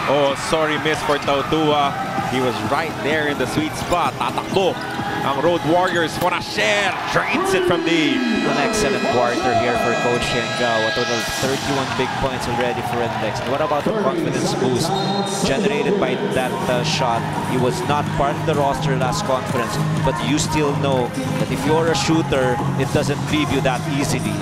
Oh, sorry miss for Tautua. He was right there in the sweet spot. Tatakbo ang Road Warriors. Fonacier drains it from deep. An excellent quarter here for Coach Shenghao. A total of 31 big points already for NLEX. And what about the confidence boost generated by that shot? He was not part of the roster last conference, but you still know that if you're a shooter, it doesn't leave you that easily.